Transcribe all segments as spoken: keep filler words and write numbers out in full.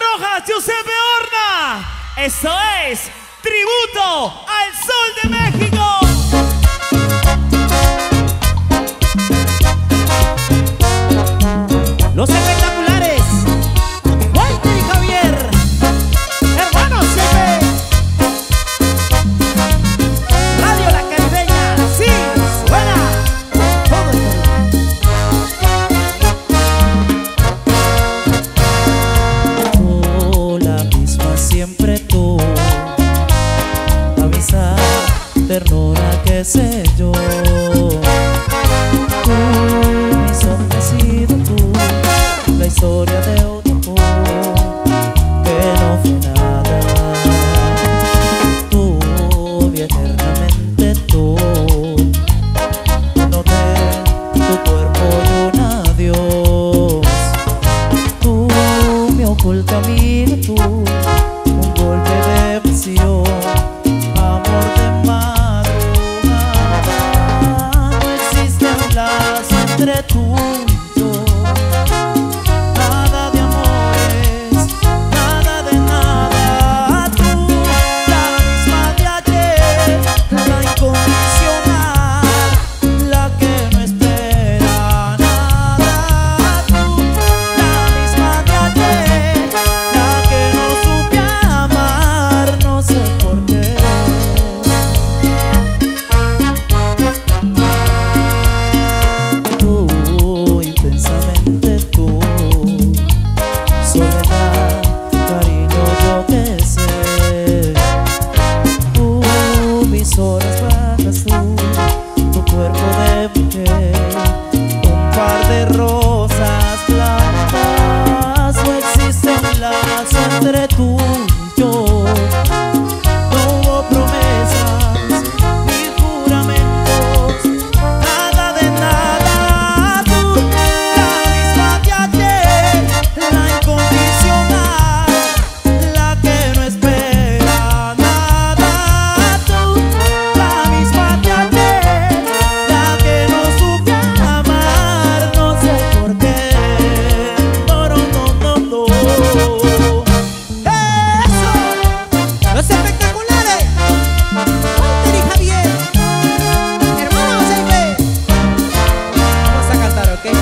Rojas, Giuseppe Horna. Eso es tributo al Sol de México. Los espectaculares, Walter y Javier, hermanos siempre. Radio La Caribeña, sí, suena todo el Tú, la misma siempre tú, avisa, ternura, qué sé yo. Tú, mi sombra has sido tú, la historia de otro amor que no fue nada. Tú y eternamente tú, noté tu cuerpo y un adiós. Tú, mi oculta amiga, tú, un golpe de pasión, amor de madrugada. No existe un lazo entre tú y yo, nada de amores, nada de nada. Tú, la misma de ayer, la incondicional, la que no espera nada. Tú, la misma de ayer, la que no supe amar, no sé por qué. Tú, intensamente tú, soledad, cariño, yo qué sé. Tú, mis horas bajas, tú, tu cuerpo de mujer, un par de rosas blancas. No existe un lazo entre tú y yo, no hubo promesas ni juramentos, nada de nada. Tú, la misma de ayer, la incondicional, la que no espera nada. Tú, la misma de ayer, la que no supe amar, no sé por qué. No, no, no, no, no. ¡Eso! Los espectaculares, Walter y Javier, hermanos siempre. Vamos a cantar, ¿ok?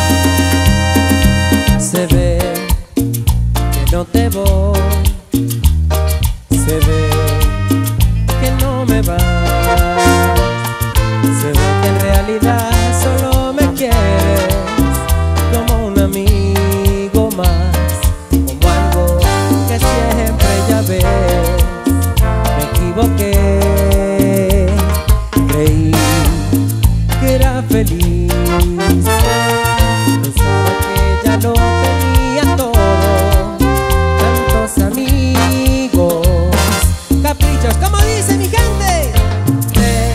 Se ve que no te voy, se ve que no me vas, se ve que en realidad solo me quieres como un amigo más, como algo que siempre ya ves. Me equivoqué, creí que era feliz, pensaba que ya lo tenía todo, tantos amigos, caprichos, como dice mi gente. De,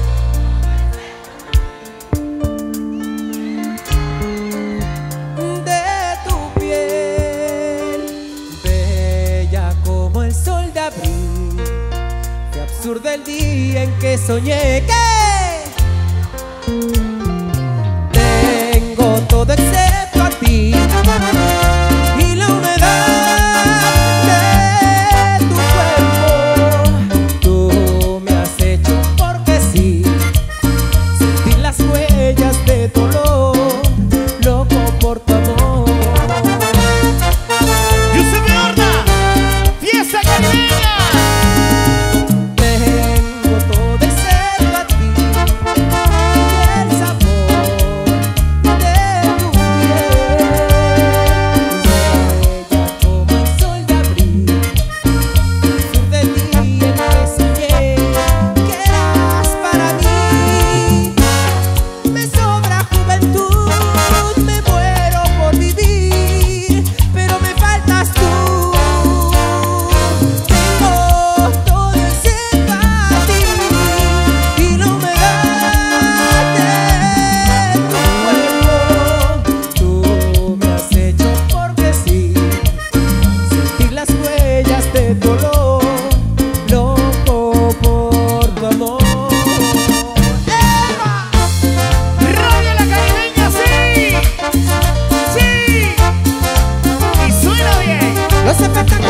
de tu piel, bella como el sol de abril. Qué absurdo el día en que soñé que tengo todo excepto a ti y la humedad de tu cuerpo. Tú me has hecho porque sí, sentir las huellas de dolor, loco por tu amor. Giuseppe Horna, fiesta caribeña. Tengo todo excepto a ti ese espectáculo.